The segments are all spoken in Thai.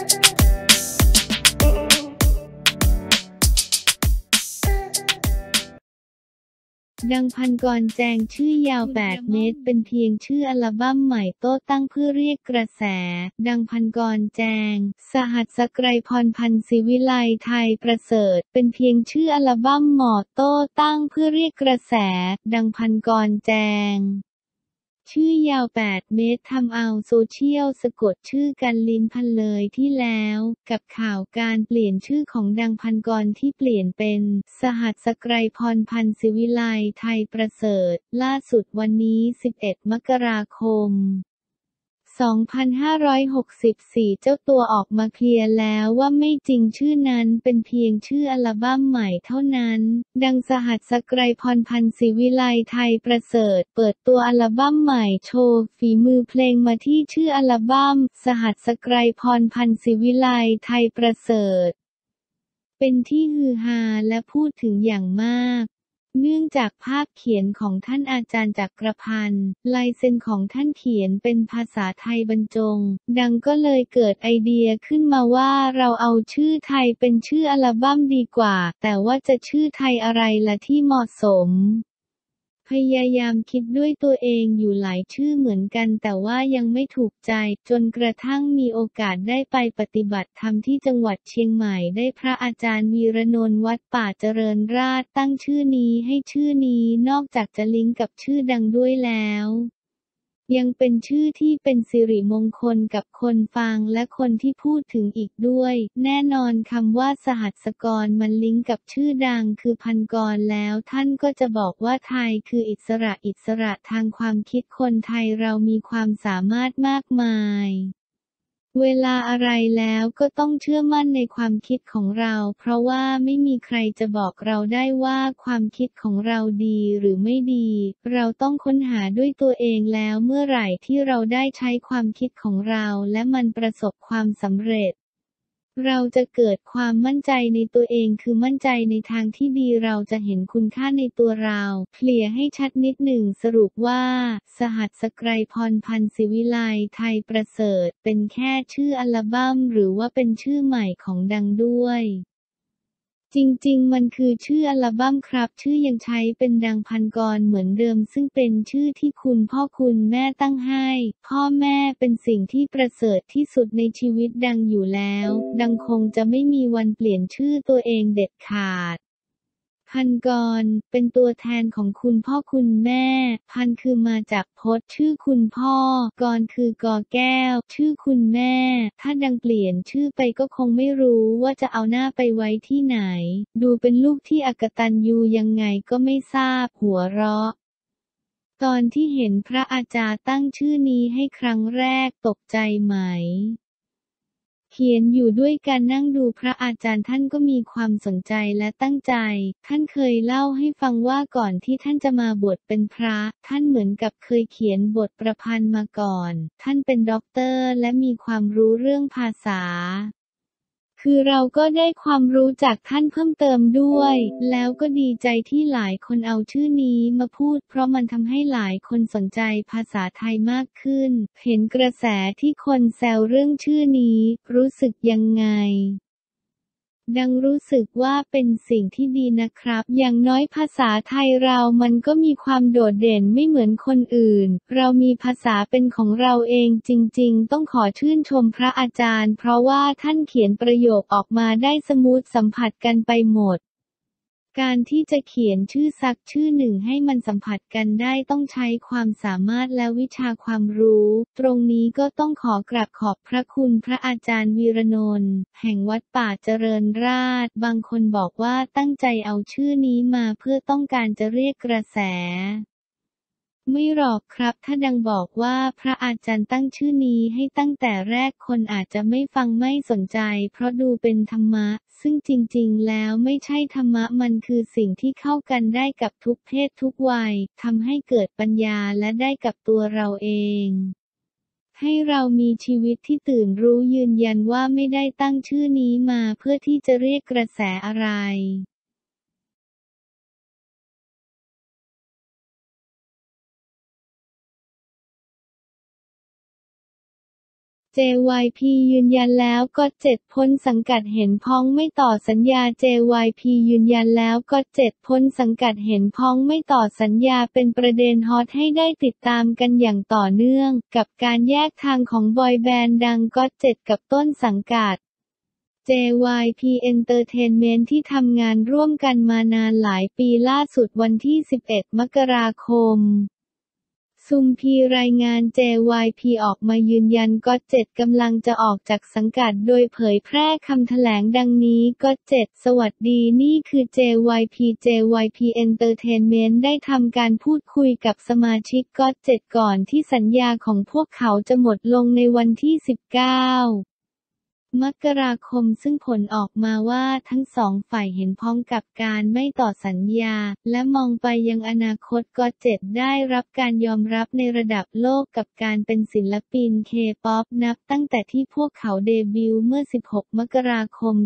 ดังพันกรแจงชื่อยาว 8 เมตรเป็นเพียงชื่ออัลบั้มใหม่โต้ตั้งเพื่อเรียกกระแส ดังพันกรแจง สหัสไกรพรพันธ์ศิวิไลไทยประเสริฐเป็นเพียงชื่ออัลบั้มหมอโต้ตั้งเพื่อเรียกกระแส ดังพันกรแจงชื่อยาว 8 เมตรทำเอาโซเชียลสะกดชื่อกันลิ้นพันเลยที่แล้ว กับข่าวการเปลี่ยนชื่อของดังพันกรที่เปลี่ยนเป็น สหัสไกรพรพันธ์ศิวิไลไทยประเสริฐ ล่าสุดวันนี้ 11 มกราคม 2564 เจ้าตัวออกมาเคลียร์แล้วว่าไม่จริงชื่อนั้นเป็นเพียงชื่ออัลบั้มใหม่เท่านั้น ดังสหัสไกรพรพันธ์ศิวิไลไทยประเสริฐเปิดตัวอัลบั้มใหม่โชว์ฝีมือเพลงมาที่ชื่ออัลบั้ม สหัสไกรพรพันธ์ศิวิไลไทยประเสริฐ เป็นที่ฮือฮาและพูดถึงอย่างมากเนื่องจากภาพเขียนของท่านอาจารย์จักรพันธ์ลายเซ็นของท่านเขียนเป็นภาษาไทยบรรจง ดังก็เลยเกิดไอเดียขึ้นมาว่าเราเอาชื่อไทยเป็นชื่ออัลบั้มดีกว่าแต่ว่าจะชื่อไทยอะไรล่ะที่เหมาะสมพยายามคิดด้วยตัวเองอยู่หลายชื่อเหมือนกันแต่ว่ายังไม่ถูกใจจนกระทั่งมีโอกาสได้ไปปฏิบัติธรรมที่จังหวัดเชียงใหม่ได้พระอาจารย์วีรนนท์วัดป่าเจริญราษฎร์ตั้งชื่อนี้ให้ชื่อนี้นอกจากจะลิงก์กับชื่อดังด้วยแล้วยังเป็นชื่อที่เป็นสิริมงคลกับคนฟังและคนที่พูดถึงอีกด้วยแน่นอนคำว่าสหัสกรมันลิงก์กับชื่อดังคือพันกรแล้วท่านก็จะบอกว่าไทยคืออิสระทางความคิดคนไทยเรามีความสามารถมากมายเวลาอะไรแล้วก็ต้องเชื่อมั่นในความคิดของเราเพราะว่าไม่มีใครจะบอกเราได้ว่าความคิดของเราดีหรือไม่ดีเราต้องค้นหาด้วยตัวเองแล้วเมื่อไหร่ที่เราได้ใช้ความคิดของเราและมันประสบความสำเร็จเราจะเกิดความมั่นใจในตัวเองคือมั่นใจในทางที่ดีเราจะเห็นคุณค่าในตัวเราเคลียร์ให้ชัดนิดหนึ่งสรุปว่าสหัสไกรพรพันธ์ศิวิไลไทยประเสริฐเป็นแค่ชื่ออัลบั้มหรือว่าเป็นชื่อใหม่ของดังด้วยจริงๆมันคือชื่ออัลบั้มครับชื่อยังใช้เป็นดังพันกรเหมือนเดิมซึ่งเป็นชื่อที่คุณพ่อคุณแม่ตั้งให้พ่อแม่เป็นสิ่งที่ประเสริฐที่สุดในชีวิตดังอยู่แล้วดังคงจะไม่มีวันเปลี่ยนชื่อตัวเองเด็ดขาดพันกรเป็นตัวแทนของคุณพ่อคุณแม่พันคือมาจากพจน์ชื่อคุณพ่อกรคือกอแก้วชื่อคุณแม่ถ้าดังเปลี่ยนชื่อไปก็คงไม่รู้ว่าจะเอาหน้าไปไว้ที่ไหนดูเป็นลูกที่อกตัญญูยังไงก็ไม่ทราบหัวเราะตอนที่เห็นพระอาจารย์ตั้งชื่อนี้ให้ครั้งแรกตกใจไหมเขียนอยู่ด้วยกันนั่งดูพระอาจารย์ท่านก็มีความสนใจและตั้งใจท่านเคยเล่าให้ฟังว่าก่อนที่ท่านจะมาบวชเป็นพระท่านเหมือนกับเคยเขียนบทประพันธ์มาก่อนท่านเป็นด็อกเตอร์และมีความรู้เรื่องภาษาคือเราก็ได้ความรู้จากท่านเพิ่มเติมด้วยแล้วก็ดีใจที่หลายคนเอาชื่อนี้มาพูดเพราะมันทำให้หลายคนสนใจภาษาไทยมากขึ้นเห็นกระแสที่คนแซวเรื่องชื่อนี้รู้สึกยังไงดังรู้สึกว่าเป็นสิ่งที่ดีนะครับอย่างน้อยภาษาไทยเรามันก็มีความโดดเด่นไม่เหมือนคนอื่นเรามีภาษาเป็นของเราเองจริงๆต้องขอชื่นชมพระอาจารย์เพราะว่าท่านเขียนประโยคออกมาได้สมูทสัมผัสกันไปหมดการที่จะเขียนชื่อสักชื่อหนึ่งให้มันสัมผัสกันได้ต้องใช้ความสามารถและวิชาความรู้ตรงนี้ก็ต้องขอกราบขอบพระคุณพระอาจารย์วีรนนท์แห่งวัดป่าเจริญราษฎร์บางคนบอกว่าตั้งใจเอาชื่อนี้มาเพื่อต้องการจะเรียกกระแสไม่หรอกครับถ้าดังบอกว่าพระอาจารย์ตั้งชื่อนี้ให้ตั้งแต่แรกคนอาจจะไม่ฟังไม่สนใจเพราะดูเป็นธรรมะซึ่งจริงๆแล้วไม่ใช่ธรรมะมันคือสิ่งที่เข้ากันได้กับทุกเพศทุกวัยทำให้เกิดปัญญาและได้กับตัวเราเองให้เรามีชีวิตที่ตื่นรู้ยืนยันว่าไม่ได้ตั้งชื่อนี้มาเพื่อที่จะเรียกกระแสอะไร JYP ยืนยันแล้วก็7พ้นสังกัดเห็นพ้องไม่ต่อสัญญา JYP ยืนยันแล้วก็7พ้นสังกัดเห็นพ้องไม่ต่อสัญญาเป็นประเด็นฮอตให้ได้ติดตามกันอย่างต่อเนื่องกับการแยกทางของบอยแบนด์ดังก็7กับต้นสังกัด JYP Entertainment ที่ทำงานร่วมกันมานานหลายปีล่าสุดวันที่11 มกราคมซุมพีรายงาน JYP ออกมายืนยันก็7กำลังจะออกจากสังกัดโดยเผยแพร่คำแถลงดังนี้ก็7สวัสดีนี่คือ JYP Entertainment ได้ทำการพูดคุยกับสมาชิกก็7ก่อนที่สัญญาของพวกเขาจะหมดลงในวันที่19มกราคมซึ่งผลออกมาว่าทั้งสองฝ่ายเห็นพ้องกับการไม่ต่อสัญญาและมองไปยังอนาคตก็7ได้รับการยอมรับในระดับโลกกับการเป็นศิลปินเคป๊อปนับตั้งแต่ที่พวกเขาเดบิวต์เมื่อ16 มกราคม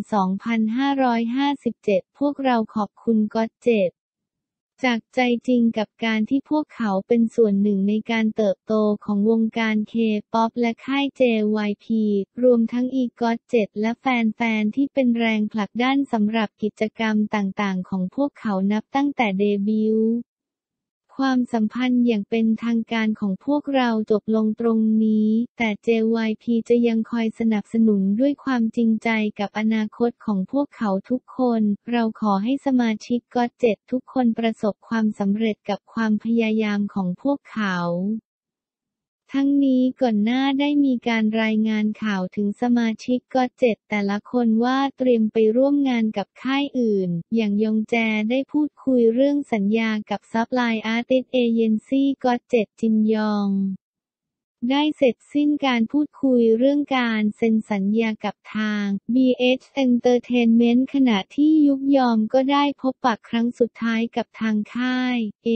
2557พวกเราขอบคุณก็7จากใจจริงกับการที่พวกเขาเป็นส่วนหนึ่งในการเติบโตของวงการเคป๊อปและค่าย JYP รวมทั้งอีกก็7และแฟนๆที่เป็นแรงผลักดันสำหรับกิจกรรมต่างๆของพวกเขานับตั้งแต่เดบิวต์ความสัมพันธ์อย่างเป็นทางการของพวกเราจบลงตรงนี้แต่ JYP จะยังคอยสนับสนุนด้วยความจริงใจกับอนาคตของพวกเขาทุกคนเราขอให้สมาชิกก็7ทุกคนประสบความสำเร็จกับความพยายามของพวกเขาทั้งนี้ก่อนหน้าได้มีการรายงานข่าวถึงสมาชิกก็7แต่ละคนว่าเตรียมไปร่วมงานกับค่ายอื่นอย่างยองแจได้พูดคุยเรื่องสัญญากับซัพพลายอาร์ติสต์เอเจนซี่ก็7จินยองได้เสร็จสิ้นการพูดคุยเรื่องการเซ็นสัญญากับทาง BH Entertainment ขณะที่ยุกยอมก็ได้พบปะครั้งสุดท้ายกับทางค่าย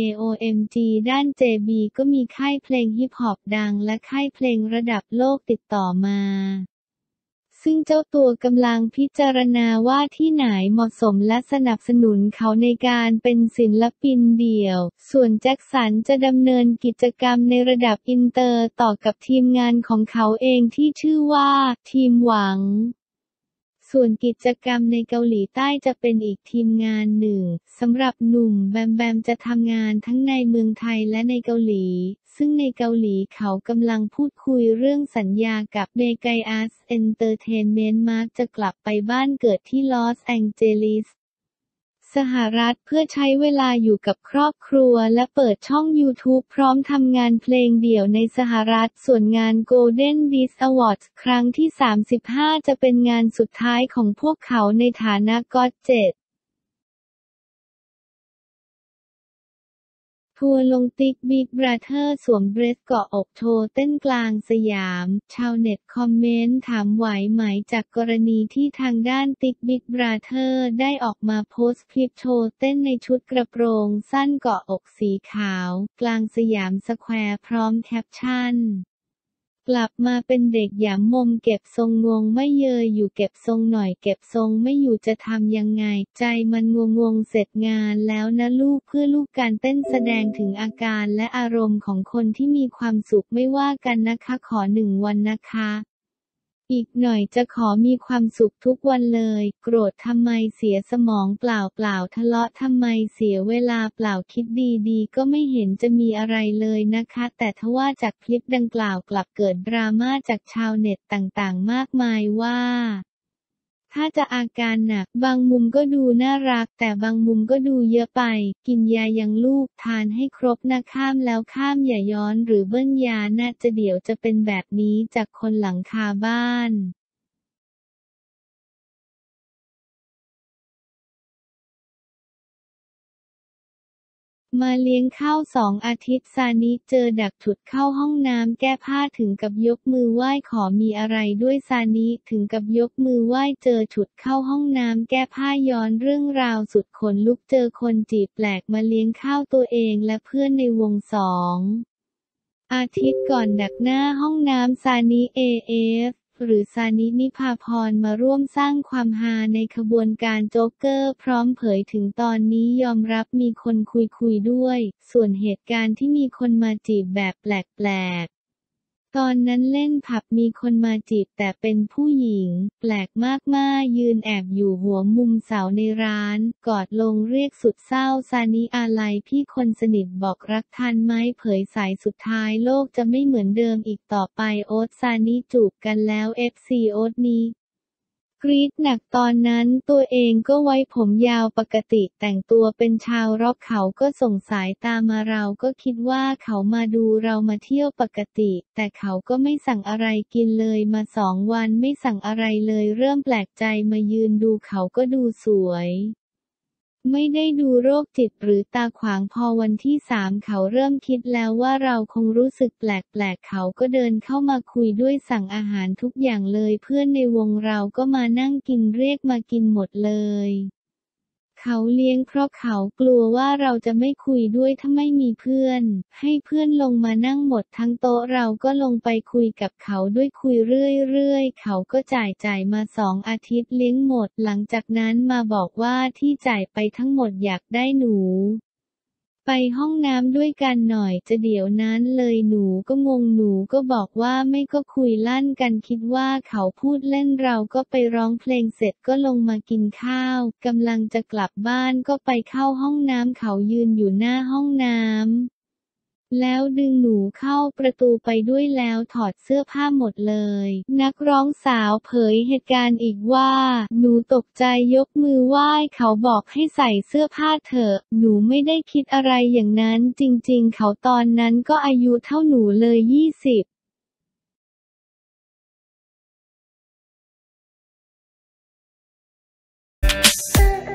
AOMG ด้าน JB ก็มีค่ายเพลงฮิปฮอปดังและค่ายเพลงระดับโลกติดต่อมาซึ่งเจ้าตัวกำลังพิจารณาว่าที่ไหนเหมาะสมและสนับสนุนเขาในการเป็นศิลปินเดี่ยวส่วนแจ็คสันจะดำเนินกิจกรรมในระดับอินเตอร์ต่อกับทีมงานของเขาเองที่ชื่อว่าทีมหวังส่วนกิจกรรมในเกาหลีใต้จะเป็นอีกทีมงานหนึ่งสำหรับหนุ่มแบมแบมจะทำงานทั้งในเมืองไทยและในเกาหลีซึ่งในเกาหลีเขากำลังพูดคุยเรื่องสัญญากับเมกาอัสเอนเตอร์เทนเมนต์มาร์กจะกลับไปบ้านเกิดที่ลอสแองเจลิสสหรัฐเพื่อใช้เวลาอยู่กับครอบครัวและเปิดช่อง YouTube พร้อมทำงานเพลงเดี่ยวในสหรัฐส่วนงาน Golden Disc Awards ครั้งที่35จะเป็นงานสุดท้ายของพวกเขาในฐานะก็7ทัวร์ลงติ๊กบิ๊กบราเธอร์สวมเดรสเกาะอกโชว์เต้นกลางสยามชาวเน็ตคอมเมนต์ถามไหวไหมจากกรณีที่ทางด้านติ๊กบิ๊กบราเธอร์ได้ออกมาโพสต์คลิปโชว์เต้นในชุดกระโปรงสั้นเกาะอกสีขาวกลางสยามสแควร์พร้อมแคปชั่นกลับมาเป็นเด็กอย่ามมเก็บทรงงงไม่เยยอยู่เก็บทรงหน่อยเก็บทรงไม่อยู่จะทำยังไงใจมันงงเสร็จงานแล้วนะลูกเพื่อลูกการเต้นแสดงถึงอาการและอารมณ์ของคนที่มีความสุขไม่ว่ากันนะคะขอ1 วันนะคะอีกหน่อยจะขอมีความสุขทุกวันเลยโกรธทำไมเสียสมองเปล่าทะเลาะทำไมเสียเวลาเปล่าคิดดีๆก็ไม่เห็นจะมีอะไรเลยนะคะแต่ทว่าจากคลิปดังกล่าวกลับเกิดดราม่าจากชาวเน็ตต่างๆมากมายว่าถ้าจะอาการหนักบางมุมก็ดูน่ารักแต่บางมุมก็ดูเยอะไปกินยายังลูกทานให้ครบนะข้ามแล้วข้ามอย่าย้อนหรือเบิ้ลยาน่าจะเดี๋ยวจะเป็นแบบนี้จากคนหลังคาบ้านมาเลี้ยงข้าว2 อาทิตย์ซานิเจอดักฉุดเข้าห้องน้ำแก้ผ้าถึงกับยกมือไหว้ขอมีอะไรด้วยซานิถึงกับยกมือไหว้เจอฉุดเข้าห้องน้ำแก้ผ้าย้อนเรื่องราวสุดขนลุกเจอคนจีบแปลกมาเลี้ยงข้าวตัวเองและเพื่อนในวง2 อาทิตย์ก่อนดักหน้าห้องน้ำซานิAFหรือซานินิพาพรมาร่วมสร้างความฮาในขบวนการโจ๊กเกอร์พร้อมเผยถึงตอนนี้ยอมรับมีคนคุยด้วยส่วนเหตุการณ์ที่มีคนมาจีบแบบแปลกตอนนั้นเล่นผับมีคนมาจีบแต่เป็นผู้หญิงแปลกมากๆยืนแอบอยู่หัวมุมเสาในร้านกอดลงเรียกสุดเศร้าซานิอาลัยพี่คนสนิทบอกรักทันไหมเผยสายสุดท้ายโลกจะไม่เหมือนเดิมอีกต่อไปโอ๊ตซานิจูบกันแล้ว FC โอ๊ตนี้กรี๊ดหนักตอนนั้นตัวเองก็ไว้ผมยาวปกติแต่งตัวเป็นชาวร็อกเขาก็ส่งสายตามาเราก็คิดว่าเขามาดูเรามาเที่ยวปกติแต่เขาก็ไม่สั่งอะไรกินเลยมา2 วันไม่สั่งอะไรเลยเริ่มแปลกใจมายืนดูเขาก็ดูสวยไม่ได้ดูโรคจิตหรือตาขวางพอวันที่3เขาเริ่มคิดแล้วว่าเราคงรู้สึกแปลกๆเขาก็เดินเข้ามาคุยด้วยสั่งอาหารทุกอย่างเลยเพื่อนในวงเราก็มานั่งกินเรียกมากินหมดเลยเขาเลี้ยงเพราะเขากลัวว่าเราจะไม่คุยด้วยถ้าไม่มีเพื่อนให้เพื่อนลงมานั่งหมดทั้งโต๊ะเราก็ลงไปคุยกับเขาด้วยคุยเรื่อยๆเขาก็จ่ายมา2 อาทิตย์เลี้ยงหมดหลังจากนั้นมาบอกว่าที่จ่ายไปทั้งหมดอยากได้หนูไปห้องน้ำด้วยกันหน่อยจะเดี๋ยวนั้นเลยหนูก็งงหนูก็บอกว่าไม่ก็คุยลั่นกันคิดว่าเขาพูดเล่นเราก็ไปร้องเพลงเสร็จก็ลงมากินข้าวกำลังจะกลับบ้านก็ไปเข้าห้องน้ำเขายืนอยู่หน้าห้องน้ำแล้วดึงหนูเข้าประตูไปด้วยแล้วถอดเสื้อผ้าหมดเลยนักร้องสาวเผยเหตุการณ์อีกว่าหนูตกใจยกมือไหว้เขาบอกให้ใส่เสื้อผ้าเถอะหนูไม่ได้คิดอะไรอย่างนั้นจริงๆเขาตอนนั้นก็อายุเท่าหนูเลย20